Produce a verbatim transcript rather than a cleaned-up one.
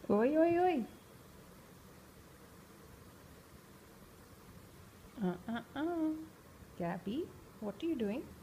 Oi, oi, oi. Uh, uh, uh. Gabby, what are you doing?